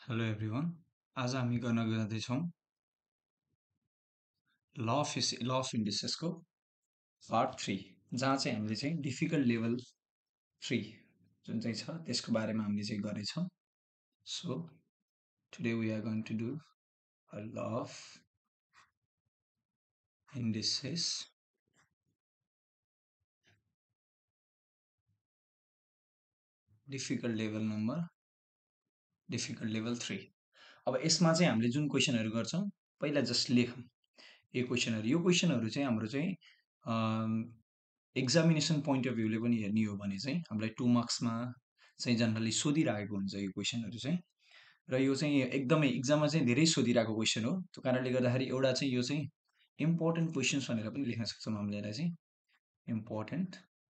Hello everyone आज हामी गर्न जाँदैछौँ ल अफ इन्डिसेसको पार्ट 3 जहाँ चाहिँ हामीले चाहिँ डिफिकल्ट लेभल 3 जुन चाहिँ छ त्यसको बारेमा हामीले चाहिँ गरेछौँ so today we are going to do a lot of indices difficult level 3 अब यसमा चाहिँ हामीले जुन क्वेसनहरू गर्छौँ पहिला जस्ट लेखौँ यो क्वेसनहरू चाहिँ हाम्रो चाहिँ एक्जामिनेसन पोइन्ट अफ भ्यूले पनि हेर्ने हो भने चाहिँ हामीलाई 2 मार्क्समा चाहिँ जनरली सोधिरहेको हुन्छ यो क्वेसनहरू चाहिँ र यो चाहिँ एकदमै इक्जाममा चाहिँ धेरै सोधिरहेको क्वेसन हो त्यो कारणले गर्दाखेरि एउटा चाहिँ यो चाहिँ इम्पोर्टेन्ट क्वेसन्स भनेर पनि लेख्न सक्छौँ हामीले यसलाई चाहिँ इम्पोर्टेन्ट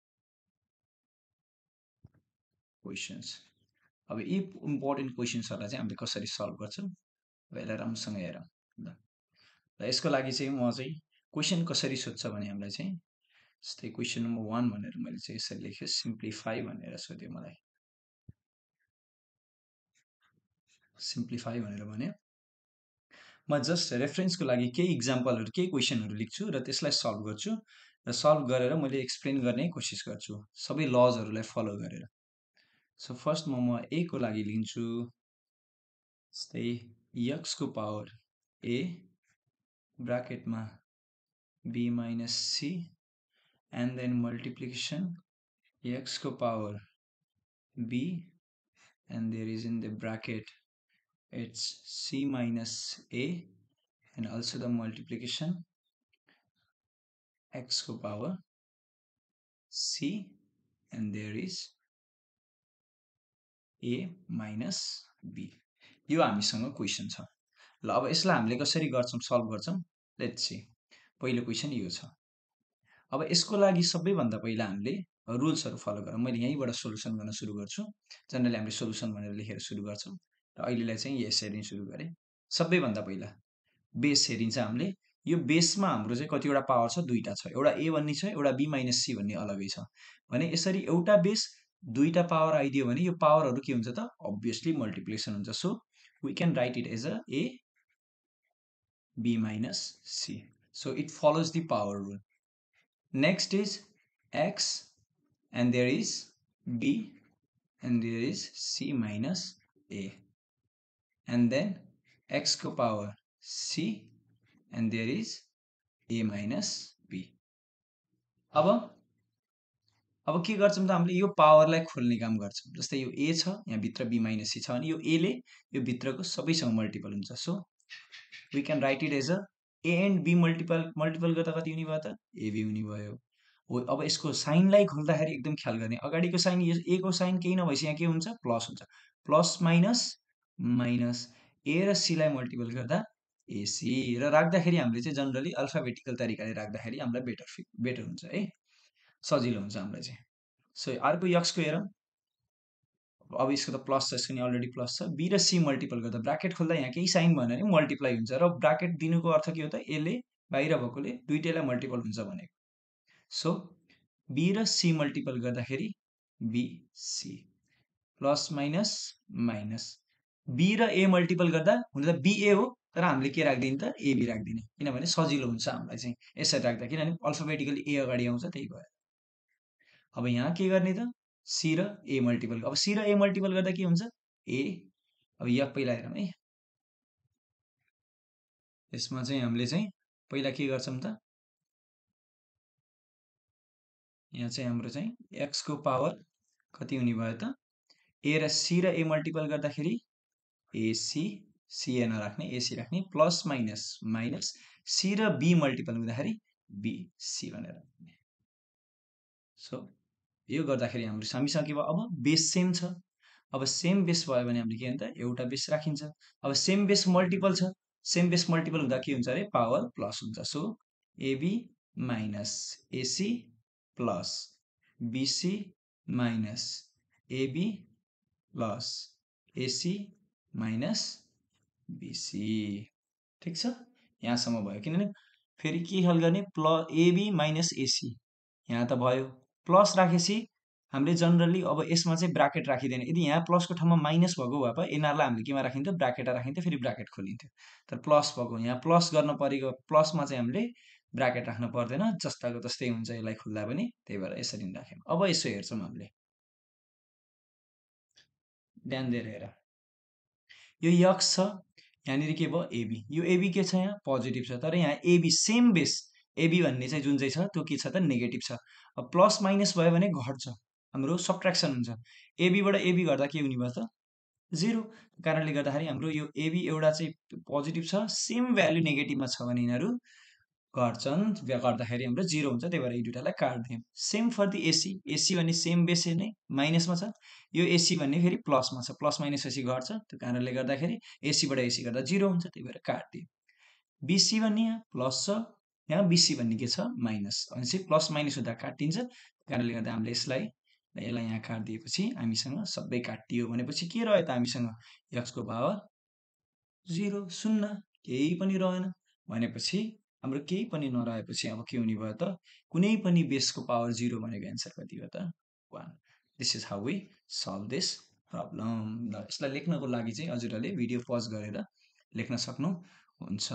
क्वेसन्स अब यी इम्पोर्टेन्ट क्वेसन्सहरूलाई चाहिँ हामीले कसरी सल्भ गर्छौँ अब यसलाई राम्रोसँग हेरौँ ल र यसको लागि चाहिँ म चाहिँ क्वेसन कसरी सोध्छ भने हामीलाई चाहिँ जस्तै क्वेसन नम्बर 1 भनेर मैले चाहिँ यसरी लेखेँ सिम्प्लिफाई भनेर सोध्यो मलाई सिम्प्लिफाई भनेर भने म जस्ट रेफरेन्सको लागि केही इक्जाम्पलहरू केही क्वेसनहरू लेख्छु र त्यसलाई सल्भ गर्छु र सल्भ गरेर मैले एक्सप्लेन गर्ने कोसिस गर्छु सबै लजहरूलाई फलो गरेर सो फर्स्ट म ए को लागि लिन्छु जस्तै यक्सको पावर ए ब्राकेटमा b minus c and then multiplication यक्सको power b and there is in the bracket it's c minus a and also the multiplication x को power c and there is a minus b यो हामीसँग question छ ल अब यसलाई हामीले कसरी गर्छौं सल्भ गर्छौं लेट्स सी पहिलो क्वेसन यो छ अब यसको लागि सबैभन्दा पहिला हामीले रुल्सहरु फलो गरौँ मैले यहीँबाट सोलुसन गर्न सुरु गर्छु जनरली हामीले सोलुसन भनेर लेखेर सुरु गर्छौं र अहिलेलाई चाहिँ यसरी सुरु गरे सबैभन्दा पहिला बेस हेरिन्छ हामीले यो बेसमा हाम्रो चाहिँ कतिवटा पावर छ दुईटा छ एउटा a भन्ने छ एउटा b - c भन्ने अलगै छ भने यसरी एउटा बेस दुईटा पावर आइदियो भने यो पावरहरु के हुन्छ त obviously मल्टिप्लिकेसन हुन्छ so we can write it as a b minus c so it follows the power rule. Next is x and there is b and there is c minus a and then x को power c and there is a minus b. अब के गर्छौं त हामीले यो पावरलाई खोल्ने काम गर्छौं जस्तै यो a छ यहाँ भित्र b minus c छ अनि यो a ले यो भित्रको सबैसँग मल्टिपल हुन्छ so we can write it as a and b multiple गर्दा कति हुने भयो त ab हुने भयो हो अब यसको साइनलाई खोल्दाखेरि एकदम ख्याल गर्ने अगाडिको साइन यो a को साइन केही नभएपछि यहाँ के हुन्छ प्लस हुन्छ प्लस माइनस माइनस a र c लाई मल्टिपल गर्दा ac र राख्दाखेरि हामीले चाहिँ जनरली अल्फाबेटिकल तरिकाले राख्दाखेरि हामीलाई बेटर हुन्छ है सजिलो हुन्छ हामीलाई चाहिँ सो अर्को यक्स को हेरौं अब यसको त प्लस छ यसको नि अलरेडी प्लस छ b र c मल्टिपल गर्दा ब्राकेट खोल्दा यहाँ केही साइन भएन भने मल्टिप्लाई हुन्छ र ब्राकेट दिनुको अर्थ के हो त a ले बाहिर भएकोले दुईटैलाई मल्टिपल हुन्छ भनेको सो b र c मल्टिपल गर्दाखेरि bc plus minus minus b र a मल्टिपल गर्दा हुन त ba हो तर हामीले के राख्दिने त ab राख्दिने किनभने सजिलो हुन्छ हामीलाई चाहिँ यसरी राख्दा किनभने अल्फाबेटिकली a अगाडि आउँछ त्यही भएर अब यहाँ के गर्ने त c र a मल्टिपल अब c र a मल्टिपल गर्दा के हुन्छ a अब यहाँ पहिला हेरौँ है यसमा चाहिँ हामीले चाहिँ पहिला के गर्छौं त यहाँ चाहिँ हाम्रो चाहिँ x को पावर कति हुने भयो त a र c र a मल्टिपल गर्दाखेरि ac c नराख्ने ac राख्ने प्लस माइनस माइनस c र b मल्टिपल हुँदाखेरि bc भनेर सो यो गर्दाखेरि हाम्रो हामीसँग के भयो अब बेस सेम छ अब सेम बेस भयो भने हामीले के भन्छ एउटा बेस राखिन्छ अब सेम बेस मल्टिपल छ सेम बेस मल्टिपल हुँदा के हुन्छ अरे पावर प्लस हुन्छ so ab minus ac plus bc minus ab plus ac minus bc ठीक छ यहाँसम्म भयो किनभने फेरि के हल गर्ने प्लस ab माइनस ac यहाँ त भयो प्लस राखेपछि हामीले जनरली अब यसमा चाहिँ ब्राकेट राखिँदैन। यदि यहाँ प्लसको ठाउँमा माइनस भएको भए पो एनआरलाई हामीले केमा राखिन्थ्यो, ब्राकेटमा राखिन्थ्यो, फेरि ब्राकेट खोलिन्थ्यो। तर प्लस भएको यहाँ प्लस गर्न परेको प्लसमा चाहिँ हामीले ब्राकेट राख्नु पर्दैन, जस्ताको तस्तै हुन्छ यसलाई खुल्दा पनि, त्यही भएर यसरी नै राख्यौँ। अब यसो हेर्छौँ हामीले, ध्यान दिएर हेर, यो यक्स छ, यहाँनिर के भयो एबी, यो एबी के छ यहाँ पोजिटिभ छ, तर यहाँ एबी सेम बेस एबी भन्ने चाहिँ जुन चाहिँ छ त्यो के छ त नेगेटिभ छ। अब प्लस माइनस भयो भने घट्छ, हाम्रो सब्ट्र्याक्सन हुन्छ। एबीबाट एबी गर्दा के हुने भयो त जिरो, कारणले गर्दाखेरि हाम्रो यो एबी एउटा चाहिँ पोजिटिभ छ, सेम भ्याल्यु नेगेटिभमा छ भने यिनीहरू घट्छन्, गर्दाखेरि हाम्रो जिरो हुन्छ, त्यही भएर यी दुइटालाई काट्दियौँ। Same for the AC, AC भन्ने सेम बेस नै माइनसमा छ, यो एसी भन्ने फेरि प्लसमा छ, प्लस माइनस एसी घट्छ, त्यो कारणले गर्दाखेरि एसीबाट एसी गर्दा जिरो हुन्छ, त्यही भएर काट्दियौँ। बिसी भन्ने यहाँ प्लस छ, यहाँ बिसी भन्ने के छ माइनस, भनेपछि प्लस माइनस हुँदा काटिन्छ, कारणले गर्दा हामीले यसलाई यहाँ काटिदिएपछि हामीसँग सबै काटियो भनेपछि के रह्यो त हामीसँग यक्सको पावर जिरो, शून्य, केही पनि रहेन। भनेपछि हाम्रो केही पनि नरहेपछि अब के हुने भयो त, कुनै पनि बेसको पावर जिरो भनेको एन्सर कति हो त 1। This is how we solve this problem. ल यसलाई लेख्नको लागि चाहिँ हजुरहरूले भिडियो पज गरेर लेख्न सक्नुहुन्छ।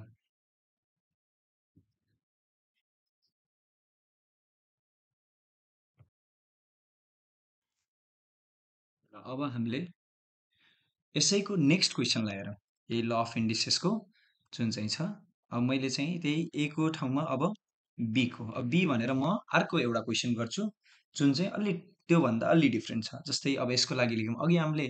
अब हामीले यसैको नेक्स्ट क्वेसनलाई हेरौँ, यही ल अफ इन्डिसेसको जुन चाहिँ छ। अब मैले चाहिँ त्यही ए को ठाउँमा अब बीको, अब बी भनेर म अर्को एउटा क्वेसन गर्छु जुन चाहिँ अलि त्योभन्दा अलि डिफ्रेन्ट छ। जस्तै अब यसको लागि लेख्यौँ, अघि हामीले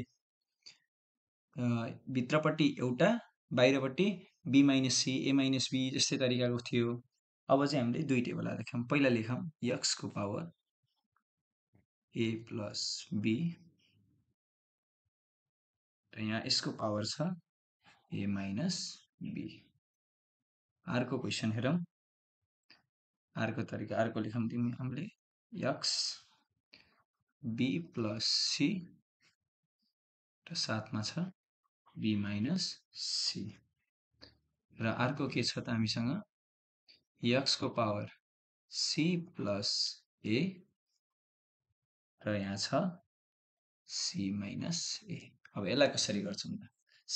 भित्रपट्टि एउटा बाहिरपट्टि B minus C A minus B जस्तै तरिकाको थियो। अब चाहिँ हामीले दुई टेबललाई लेखौँ, पहिला लेखौँ यक्सको पावर ए प्लस बी र यहाँ यसको पावर छ ए माइनस बी। अर्को क्वेसन हेरौँ, अर्को तरिका, अर्को लेखौँ हामीले यक्स बी प्लस सी र साथमा छ बी माइनस सी, र अर्को के छ त हामीसँग यक्सको पावर सी प्लस ए र यहाँ छ सी माइनस ए। अब यसलाई कसरी गर्छौँ त,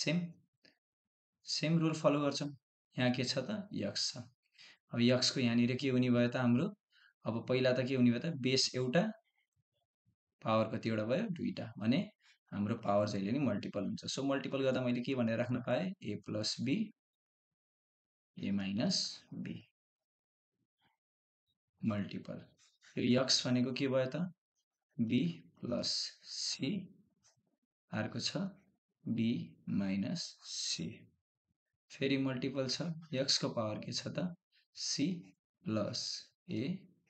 सेम रुल फलो गर्छौँ। यहाँ के छ त यक्स छ, अब यक्सको यहाँनिर के हुने भयो त हाम्रो, अब पहिला त के हुने भयो त बेस एउटा पावर कतिवटा भयो दुईटा, भने हाम्रो पावर जहिले नि मल्टिपल हुन्छ। सो मल्टिपल गर्दा मैले के भनेर राख्न पाएँ A plus B A minus B multiple, यो यक्स भनेको के भयो त बी प्लस सी, अर्को छ बी माइनस सी, फेरि मल्टिपल छ, यक्सको पावर के छ त सी प्लस ए,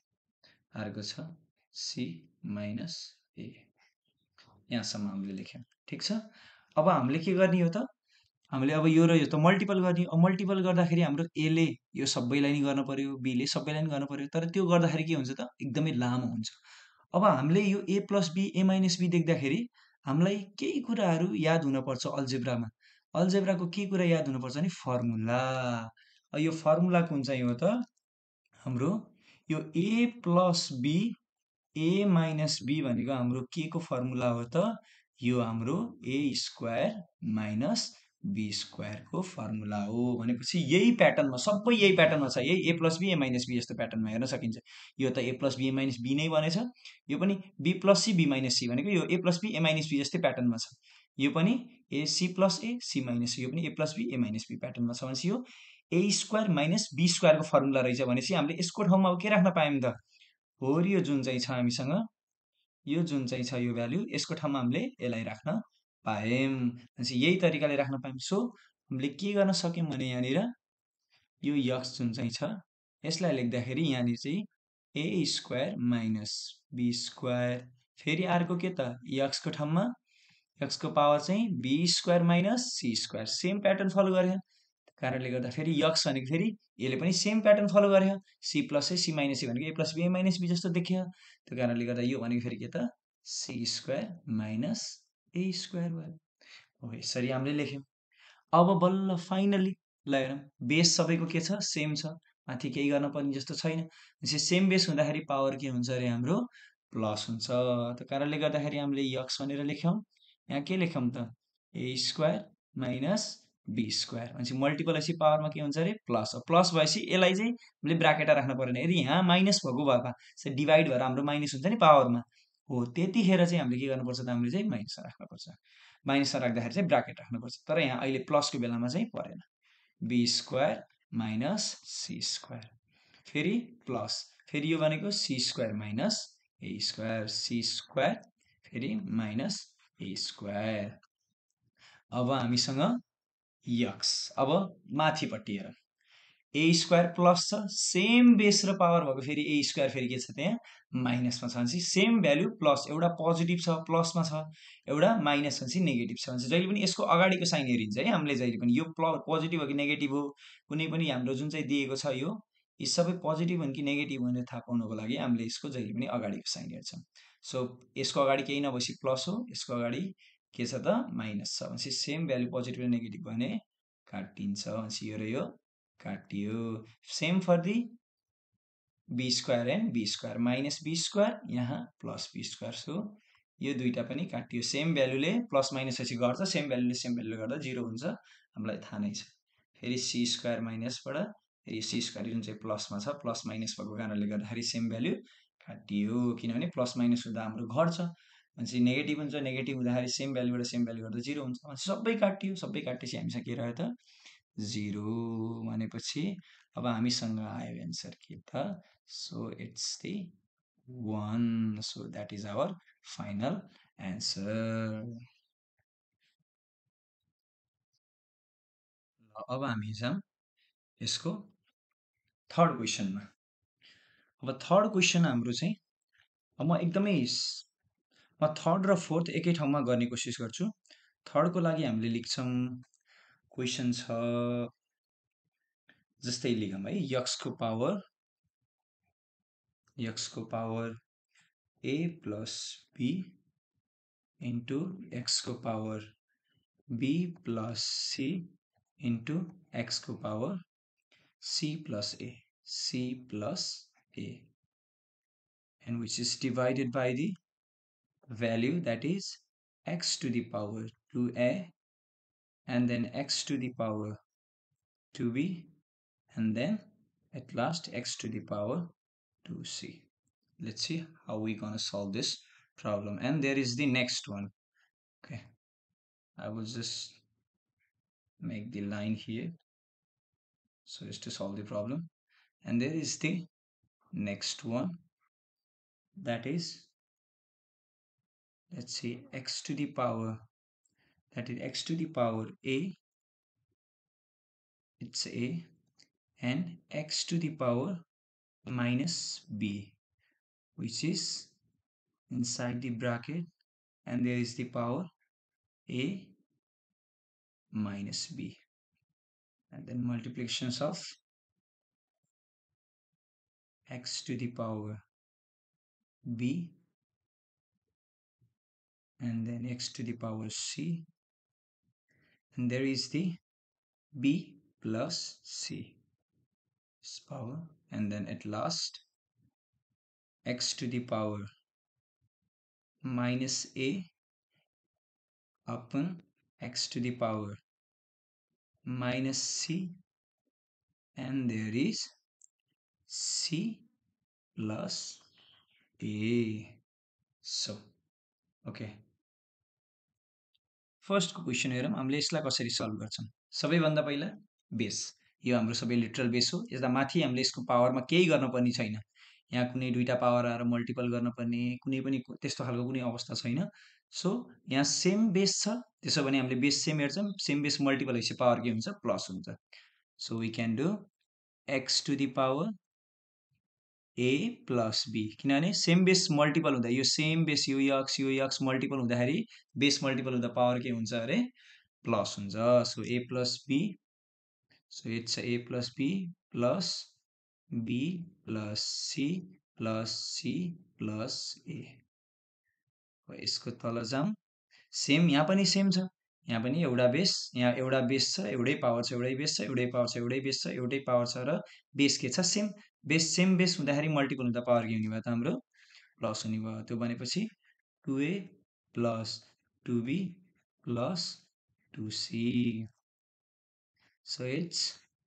अर्को छ सी माइनस ए। यहाँसम्म हामीले लेख्यौँ, ठिक छ। अब हामीले के गर्ने हो त, हामीले अब यो र यो त मल्टिपल गर्ने, अब मल्टिपल गर्दाखेरि हाम्रो एले यो सबैलाई नि गर्न पर्यो, बीले सबैलाई नि गर्न पर्यो, तर त्यो गर्दाखेरि के हुन्छ त एकदमै लामो हुन्छ। अब हामीले यो A plus B A minus B देख्दाखेरि हामीलाई केही कुराहरू याद हुनपर्छ अल्जेब्रामा। अल्जेब्राको के कुरा याद हुनुपर्छ भने फर्मुला। यो फर्मुला कुन चाहिँ हो त हाम्रो, यो A plus B A minus B भनेको हाम्रो के को फर्मुला हो त, यो हाम्रो ए स्क्वायर माइनस बी स्क्वायरको फर्मुला हो। भनेपछि यही प्याटर्नमा, सबै यही प्याटर्नमा छ, यही A plus B A minus B जस्तो प्याटर्नमा हेर्न सकिन्छ। यो त A plus B A minus B नै बनेछ, यो पनि B plus C B minus C भनेको यो A plus B A minus B जस्तै प्याटर्नमा छ, यो पनि A C plus A C minus C, यो पनि A plus B A minus B प्याटर्नमा छ। भनेपछि यो ए स्क्वायर माइनस बी स्क्वायरको फर्मुला रहेछ। भनेपछि हामीले यसको ठाउँमा के राख्न पायौँ त, हो यो जुन चाहिँ छ हामीसँग, यो जुन चाहिँ छ यो भ्याल्यु, यसको ठाउँमा हामीले यसलाई राख्न पायौँ, भनेपछि यही तरिकाले राख्न पायौँ। सो हामीले के गर्न सक्यौँ भने यहाँनिर यो यक्स जुन चाहिँ छ यसलाई लेख्दाखेरि यहाँनिर चाहिँ A square minus B square, फेरि अर्को के त यक्सको ठाउँमा यक्सको पावर चाहिँ B square minus C square, same pattern follow गरे, कारणले गर्दा फेरि यक्स भनेको फेरि यसले पनि सेम प्याटर्न फलो गरे, C plus A C minus C भनेको A plus B A minus B जस्तो देखियो, त्यो कारणले गर्दा यो भनेको फेरि के त C square minus A square भयो। हो यसरी हामीले लेख्यौँ। अब बल्ल फाइनली ल हेरौँ, बेस सबैको के छ सेम छ, माथि केही गर्न पर्ने जस्तो छैन। सेम बेस हुँदाखेरि पावर के हुन्छ अरे हाम्रो प्लस हुन्छ। त्यो कारणले गर्दाखेरि हामीले यक्स भनेर लेख्यौँ। यहाँ के लेख्यौँ त A square minus B square भनेपछि मल्टिपल पछि पावरमा के हुन्छ अरे प्लस हो। प्लस भएपछि यसलाई चाहिँ हामीले ब्राकेटमा राख्नु परेन। यदि यहाँ माइनस भएको भएमा चाहिँ डिभाइड भएर हाम्रो माइनस हुन्छ नि पावरमा हो, त्यतिखेर चाहिँ हामीले के गर्नुपर्छ त हामीले चाहिँ माइनसमा राख्नुपर्छ। माइनसमा राख्दाखेरि चाहिँ ब्राकेट राख्नुपर्छ। तर यहाँ अहिले प्लसको बेलामा चाहिँ परेन। B square minus C square फेरि प्लस फेरि यो भनेको C square minus A square C square फेरि माइनस ए स्क्वायर। अब हामीसँग यक्स। अब माथिपट्टि हेर ए स्क्वायर प्लस छ, सेम बेस र पावर भएको फेरि ए स्क्वायर फेरि के छ त्यहाँ माइनसमा छ भनेपछि सेम भ्याल्यु प्लस एउटा पोजिटिभ छ प्लसमा छ, एउटा माइनस भनेपछि नेगेटिभ छ भनेपछि जहिले पनि यसको अगाडिको साइन हेरिन्छ है हामीले। जहिले पनि यो पोजिटिभ हो कि नेगेटिभ हो, कुनै पनि हाम्रो जुन चाहिँ दिएको छ यो यी सबै पोजिटिभ हुन् कि नेगेटिभ भनेर थाहा पाउनको लागि हामीले यसको जहिले पनि अगाडिको साइन हेर्छौँ। सो यसको अगाडि केही नभएपछि प्लस हो, यसको अगाडि के छ त माइनस छ भनेपछि सेम भ्याल्यु पोजिटिभ र नेगेटिभ भयो भने काटिन्छ भनेपछि यो र यो काटियो। Same for the B square and B square minus B square यहाँ प्लस बी स्क्वायर। सो यो दुईटा पनि काटियो। सेम भ्यालुले प्लस माइनस पछि गर्छ, सेम भ्यालुले गर्दा जिरो हुन्छ, हामीलाई थाहा नै छ। फेरि सी स्क्वायर माइनसबाट फेरि सी स्क्वायर जुन चाहिँ प्लसमा छ प्लस माइनस भएको कारणले गर्दाखेरि सेम भ्यालु काटियो, किनभने प्लस माइनस हुँदा हाम्रो घट्छ भनेपछि नेगेटिभ हुन्छ, नेगेटिभ हुँदाखेरि सेम भ्यालुबाट सेम भ्यालु गर्दा जिरो हुन्छ भनेपछि सबै काटियो। सबै काटेपछि हामीसँग के रह्यो त जिरो भनेपछि अब हामीसँग आयो एन्सर के त so it's the 1। So that is our final answer. अब हामी जाउँ यसको थर्ड क्वेसनमा। अब थर्ड क्वेसन हाम्रो चाहिँ म एकदमै म थर्ड र फोर्थ एकै ठाउँमा गर्ने कोसिस गर्छु। थर्डको लागि हामीले लेख्छौँ क्वेसन छ जस्तै लेखौँ है यक्सको power a plus b into एक्सको power b plus c into एक्सको power c plus a and which is divided by the value that is x to the power 2a and then x to the power 2b and then at last x to the power 2c. Let's see how we gonna solve this problem. And there is the next one. Okay, I will just make the line here so as to solve the problem. And there is the next one, that is, let's see, x to the power, that is x to the power a, it's a, and x to the power minus b, which is inside the bracket, and there is the power a minus b, and then multiplications of x to the power b and then x to the power c, and there is the b plus c power, and then at last x to the power minus a upon x to the power minus c, and there is c plus a. So okay, फर्स्टको question हेरौँ हामीले यसलाई कसरी solve गर्छौँ। सबैभन्दा पहिला base, यो हाम्रो सबै लिटरल बेस हो। यसदा माथि हामीले यसको पावरमा केही गर्नुपर्ने छैन। यहाँ कुनै दुईटा पावर आएर मल्टिपल गर्नुपर्ने कुनै पनि त्यस्तो खालको कुनै अवस्था छैन। सो यहाँ सेम बेस छ, त्यसो भने हामीले बेस सेम हेर्छौँ। सेम बेस मल्टिपल भएपछि पावर के हुन्छ प्लस हुन्छ। So we can do x to the power a plus b, किनभने सेम बेस मल्टिपल हुँदा यो सेम बेस यो यक्स मल्टिपल हुँदाखेरि बेस मल्टिपल हुँदा पावर के हुन्छ अरे प्लस हुन्छ। So a plus b, so it's a plus b plus b plus c plus c plus a। यसको तल जाउँ, सेम यहाँ पनि सेम छ, यहाँ पनि एउटा बेस, यहाँ एउटा बेस छ, एउटै पावर छ, एउटै बेस छ, एउटै पावर छ, एउटै बेस छ, एउटै पावर छ र बेस के छ सेम। बेस सेम बेस हुँदाखेरि मल्टिपल हुँदा पावर के हुने भयो त हाम्रो प्लस हुने भयो त्यो भनेपछि 2a plus 2b plus 2c so it's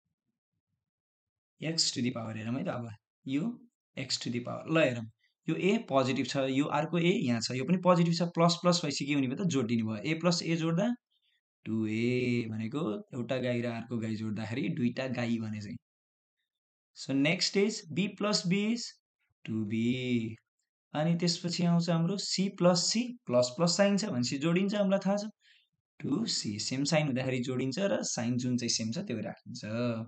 x to the power हेरौँ है त अब यो x टु दी पावर ल हेरौँ यो a पोजिटिभ छ यो अर्को a यहाँ छ यो पनि पोजिटिभ छ प्लस प्लस भएपछि के हुने भयो त जोडिदिनु भयो a प्लस a जोड्दा 2a भनेको एउटा गाई र अर्को गाई जोड्दाखेरि दुईटा गाई भने चाहिँ so next is b plus b is 2b अनि त्यसपछि आउँछ हाम्रो c प्लस प्लस साइन छ भनेपछि जोडिन्छ हामीलाई थाहा छ 2c सेम साइन हुँदाखेरि जोडिन्छ र साइन जुन चाहिँ सेम छ त्यो राखिन्छ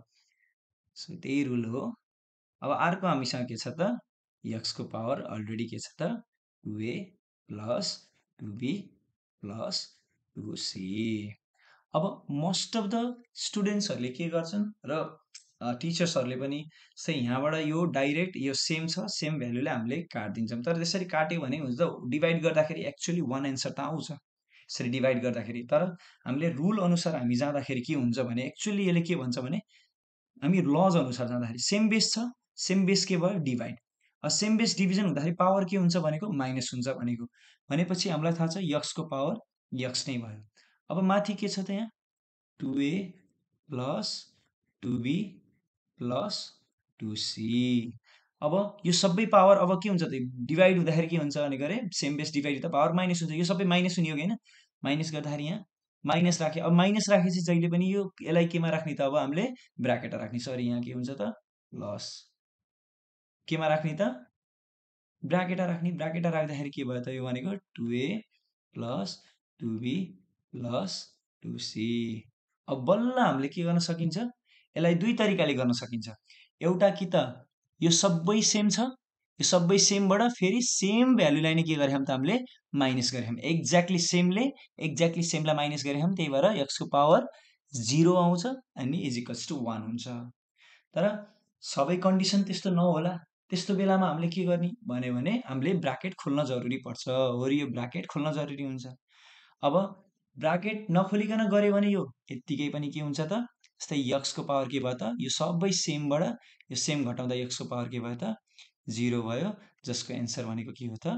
सो त्यही रुल हो अब अर्को हामीसँग के छ त x को पावर अलरेडी के छ त 2a plus 2b plus 2c अब मोस्ट अफ द स्टुडेन्ट्सहरूले के गर्छन् र टिचर्सहरूले पनि चाहिँ यहाँबाट यो डाइरेक्ट यो सेम छ सेम भ्यालुले हामीले काटिदिन्छौँ तर त्यसरी काट्यो भने हुन्छ त डिभाइड गर्दाखेरि एक्चुअली वान एन्सर त आउँछ यसरी डिभाइड गर्दाखेरि तर हामीले रुल अनुसार हामी जाँदाखेरि के हुन्छ भने एक्चुअली यसले के भन्छ भने हामी लज अनुसार जाँदाखेरि सेम बेस छ सेम बेस के भयो डिभाइड सेम बेस डिभिजन हुँदाखेरि पावर के हुन्छ भनेको माइनस हुन्छ भनेको भनेपछि हामीलाई थाहा छ यक्सको पावर यक्स नै भयो अब माथि के छ त यहाँ 2a plus 2b plus 2c अब यो सबै पावर अब के हुन्छ त डिभाइड हुँदाखेरि के हुन्छ भनेको अरे सेम बेस डिभाइड त पावर माइनस हुन्छ यो सबै माइनस हुने हो कि होइन माइनस गर्दाखेरि यहाँ माइनस राखे अब माइनस राखेपछि जहिले पनि यो यसलाई केमा राख्ने त अब हामीले ब्राकेट राख्ने सरी यहाँ के हुन्छ त प्लस केमा राख्ने त ब्राकेटा राख्दाखेरि के भयो त यो भनेको 2a plus 2b plus 2c अब बल्ल हामीले के गर्न सकिन्छ यसलाई दुई तरिकाले गर्न सकिन्छ एउटा कि त यो सबै सेम छ यो सबै सेमबाट फेरि सेम भ्यालुलाई नै के गरे त हामीले माइनस गरे एक्ज्याक्टली सेमलाई माइनस गरे त्यही भएर एक्सको पावर 0 आउँछ अनि इज इक्वल्स टु 1 हुन्छ तर सबै कन्डिसन त्यस्तो नहोला त्यस्तो बेलामा हामीले के गर्ने भन्यो भने हामीले ब्राकेट खोल्न जरुरी पर्छ हो यो ब्राकेट खोल्न जरुरी हुन्छ अब ब्राकेट नखोलिकन गऱ्यो भने यो यत्तिकै पनि के हुन्छ त जस्तै यक्सको पावर के भयो त यो सबै सेमबाट यो सेम घटाउँदा यक्सको पावर के भयो त 0 भयो जसको एन्सर भनेको के हो त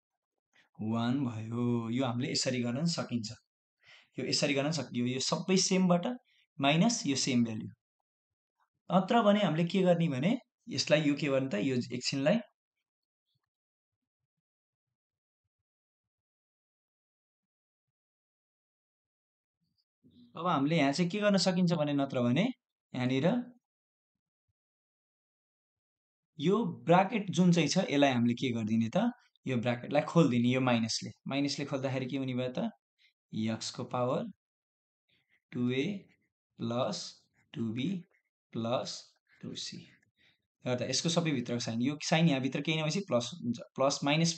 1 भयो यो हामीले यसरी गर्न सकिन्छ यो यसरी गर्न सकियो यो सबै सेमबाट माइनस यो सेम भ्यालु अत्र भने हामीले के गर्ने भने यसलाई यो के गर्ने त यो एकछिनलाई अब हामीले यहाँ चाहिँ के गर्न सकिन्छ भने नत्र भने यहाँनिर यो ब्राकेट जुन चाहिँ छ यसलाई हामीले के गरिदिने त यो ब्राकेटलाई खोलिदिने यो माइनसले खोल्दाखेरि के हुने भयो त यक्सको power 2a plus 2b plus 2c गर्दा यसको सबै भित्रको साइन यो साइन यहाँ भित्र केही नभएपछि प्लस हुन्छ plus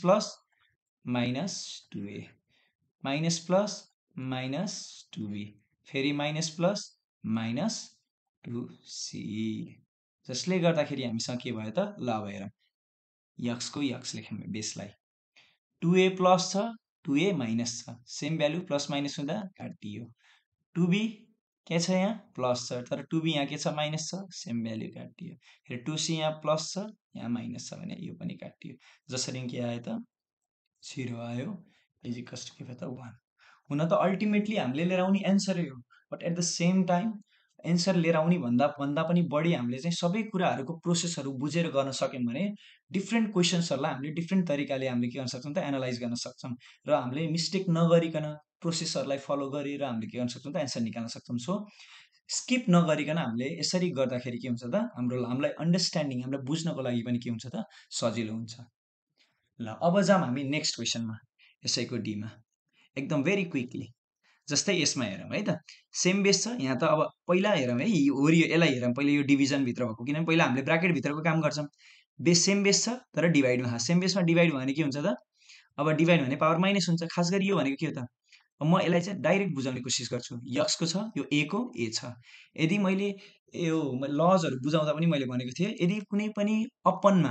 minus 2a minus plus minus 2b फेरि माइनस प्लस माइनस 2c जसले गर्दाखेरि हामीसँग के भयो त ल अब हेरौँ यक्सको यक्स लेख्यौँ बेसलाई 2a प्लस छ 2a माइनस छ सेम भ्यालु प्लस माइनस हुँदा काटियो 2b के छ यहाँ प्लस छ तर 2b यहाँ के छ माइनस छ सेम भ्यालु काटियो फेरि 2c यहाँ प्लस छ यहाँ माइनस छ भने यो पनि काटियो जसरी के आयो त 0 आयो इज इक्वल्स टु के भयो त 1 हुन त अल्टिमेटली हामीले लिएर आउने एन्सरै हो but at the same time answer लिएर आउने भन्दा पनि बढी हामीले चाहिँ सबै कुराहरूको प्रोसेसहरू बुझेर गर्न सक्यौँ भने डिफ्रेन्ट क्वेसन्सहरूलाई हामीले डिफ्रेन्ट तरिकाले हामीले के गर्न सक्छौँ त एनालाइज गर्न सक्छौँ र हामीले मिस्टेक नगरिकन प्रोसेसहरूलाई फलो गरेर हामीले के गर्न सक्छौँ त एन्सर निकाल्न सक्छौँ सो स्किप नगरिकन हामीले यसरी गर्दाखेरि के हुन्छ त हामीलाई अन्डरस्ट्यान्डिङ हामीलाई बुझ्नको लागि पनि के हुन्छ त सजिलो हुन्छ ल अब जाऊँ हामी नेक्स्ट क्वेसनमा यसैको डीमा एकदम भेरी क्विकली जस्तै यसमा हेरौँ है त सेम बेस छ यहाँ त अब पहिला हेरौँ है यसलाई हेरौँ पहिला यो डिभिजनभित्र भएको किनभने पहिला हामीले ब्राकेटभित्रको काम गर्छौँ सेम बेस छ तर डिभाइडमा सेम बेसमा डिभाइड भयो भने के हुन्छ त अब डिभाइड भने पावर माइनस हुन्छ खास गरी यो भनेको के हो त म यसलाई चाहिँ डाइरेक्ट बुझाउने कोसिस गर्छु यक्सको छ यो ए को ए छ यदि मैले यो लजहरू बुझाउँदा पनि मैले भनेको थिएँ यदि कुनै पनि अपनमा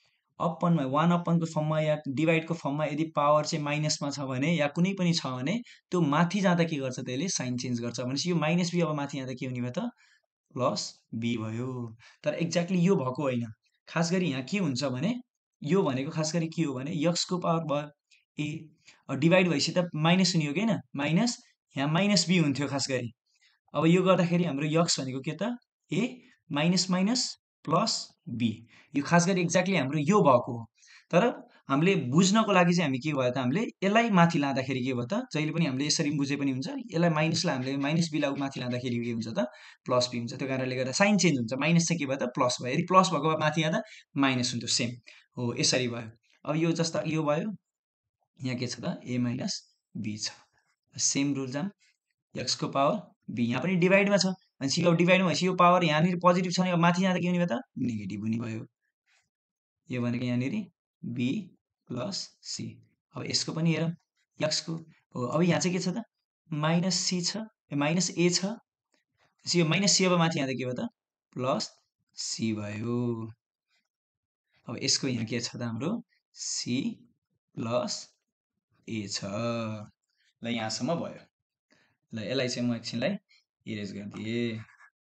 वान अपनको फर्ममा या डिभाइडको फर्ममा यदि पावर चाहिँ माइनसमा छ भने या कुनै पनि छ भने त्यो माथि जाँदा के गर्छ त्यसले साइन चेन्ज गर्छ भनेपछि यो माइनस बी अब माथि जाँदा के हुने भयो त प्लस बी भयो तर एक्ज्याक्टली यो भएको होइन खास गरी यहाँ के हुन्छ भने यो भनेको खास गरी के हो भने x को पावर भयो a डिभाइड भएपछि त माइनस हुने हो कि हैन माइनस यहाँ माइनस b हुन्थ्यो खास गरी अब यो गर्दाखेरि हाम्रो x भनेको के त a minus minus plus b यो खास गरी एक्ज्याक्टली हाम्रो यो भएको हो तर हामीले बुझ्नको लागि चाहिँ हामी के भयो त हामीले यसलाई माथि लाँदाखेरि के भयो त जहिले पनि हामीले यसरी बुझे पनि हुन्छ यसलाई माइनसलाई हामीले माइनस b लाई माथि लाँदाखेरि के हुन्छ त प्लस b हुन्छ त्यो कारणले गर्दा साइन चेन्ज हुन्छ माइनस चाहिँ के भयो त प्लस भयो यदि प्लस भएको भए माथि यहाँ त माइनस हुन्थ्यो सेम हो यसरी भयो अब यो जस्ता यो भयो यहाँ के छ त a माइनस b छ सेम रुल जाम x को पावर b यहाँ पनि डिभाइडमा छ भनेपछि यो डिभाइडमा भएपछि यो पावर यहाँनिर पोजिटिभ छ भने अब माथि जाँदा के हुने भयो त नेगेटिभ हुने भयो यो भनेको यहाँनिर b प्लस c अब यसको पनि हेरौँ x को हो अब यहाँ चाहिँ के छ त माइनस c छ माइनस a छ यो माइनस c अब माथि जाँदा के भयो त प्लस c भयो अब यसको यहाँ के छ त हाम्रो c प्लस a छ ल यहाँसम्म भयो ल यसलाई चाहिँ म एकछिनलाई इरेज गरिदिएँ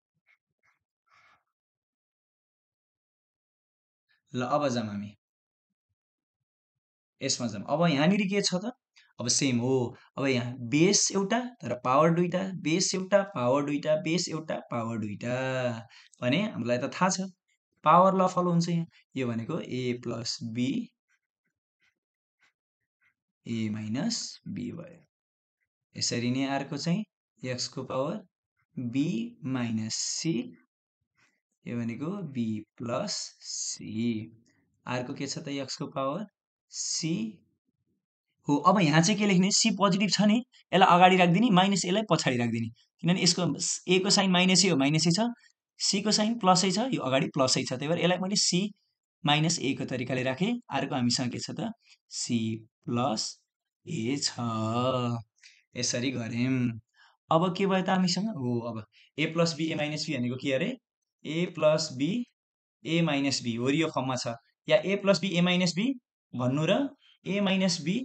ल अब जाम हामी यसमा जाम अब यहाँनिर के छ त अब सेम हो अब यहाँ बेस एउटा तर पावर दुईटा बेस एउटा पावर दुईटा बेस एउटा पावर दुईटा भने हामीलाई त थाहा छ पावर ल फलो हुन्छ यहाँ यो भनेको a plus b a minus b भयो यसरी नै अर्को चाहिँ x को पावर b माइनस c यो भनेको b प्लस c अर्को के छ त x को पावर c हो अब यहाँ चाहिँ के लेख्ने c पोजिटिभ छ नि यसलाई अगाडि राखिदिने माइनस यसलाई पछाडि राखिदिने किनभने यसको a को साइन माइनसै हो माइनसै छ c को साइन प्लसै छ यो अगाडि प्लसै छ त्यही भएर यसलाई मैले c माइनस a को तरिकाले राखेँ अर्को हामीसँग के छ त c प्लस a छ यसरी गर्यौं अब के भयो त हामीसँग हो अब a plus b a minus b भनेको के अरे a plus b a minus b हो यो फर्ममा छ या a plus b a minus b भन्नु र a minus b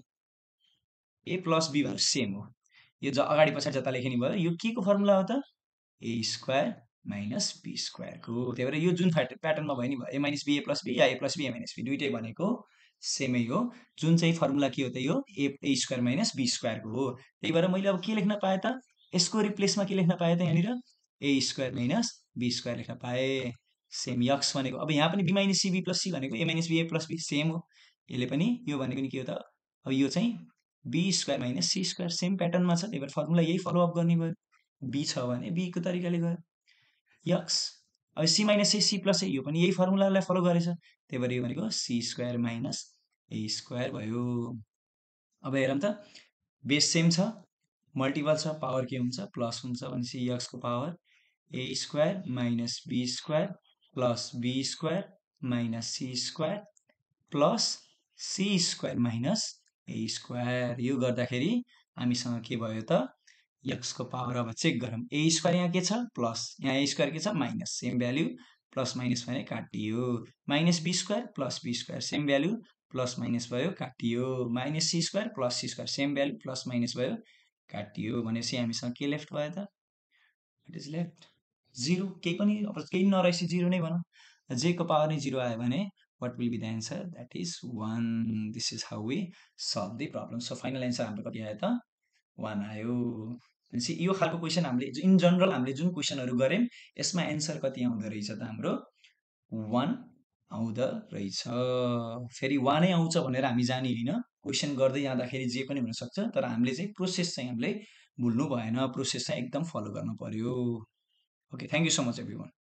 a plus b भनेर सेम हो यो अगाडि पछाडि जता लेख्ने भयो यो के को फर्मुला हो त a स्क्वायर माइनस b स्क्वायरको त्यही भएर यो जुन प्याटर्नमा भयो नि a minus b a plus b या a plus b a minus b दुइटै भनेको सेमै हो जुन चाहिँ फर्मुला के हो त यो a स्क्वायर माइनस b स्क्वायरको हो त्यही भएर मैले अब के लेख्न पाएँ त यसको रिप्लेसमा के लेख्न पाएँ त यहाँनिर a square minus b square लेख्न पाएँ सेम यक्स भनेको अब यहाँ पनि b minus c b plus c भनेको a minus b a plus b same हो यसले पनि यो भनेको नि के हो त अब यो चाहिँ b square minus c square same प्याटर्नमा छ त्यही भएर फर्मुला यही फलोअप गर्ने भयो b छ भने b को तरिकाले गयो यक्स अब c minus c c plus यो पनि यही फर्मुलालाई फलो गरेछ त्यही भएर यो भनेको c square minus a square भयो अब हेरौँ त बेस सेम छ मल्टिपल छ पावर के हुन्छ प्लस हुन्छ भनेपछि यक्स को power a square minus b square plus b square minus c square plus c square minus a square यो गर्दाखेरि हामीसँग के भयो त x को पावर अब चेक गरौँ a स्क्वायर यहाँ के छ प्लस यहाँ a स्क्वायर के छ minus same value plus minus भने काटियो minus b square plus b square same value plus minus भयो काटियो minus c square plus c square same value plus minus भयो काटियो भनेपछि हामीसँग के लेफ्ट भयो त इट इज लेफ्ट 0 केही पनि अब केही नरहेपछि 0 नै भनौँ j को पावर नै 0 आयो भने what will be the answer that is 1 this is how we solve the problem so final answer हाम्रो कति आयो त 1 आयो भनेपछि यो खालको क्वेशन हामीले इन जनरल हामीले जुन क्वेशनहरु गर्यौं यसमा एन्सर कति आउँदो रहेछ त हाम्रो 1 आउँदो रहेछ फेरि 1 नै आउँछ भनेर हामी जाने हैन क्वेशन गर्दै जाँदाखेरि जे पनि हुन सक्छ तर हामीले चाहिँ प्रोसेस चाहिँ हामीले भुल्नु भएन प्रोसेस चाहिँ एकदम फलो गर्नु पर्यो okay thank you so much everyone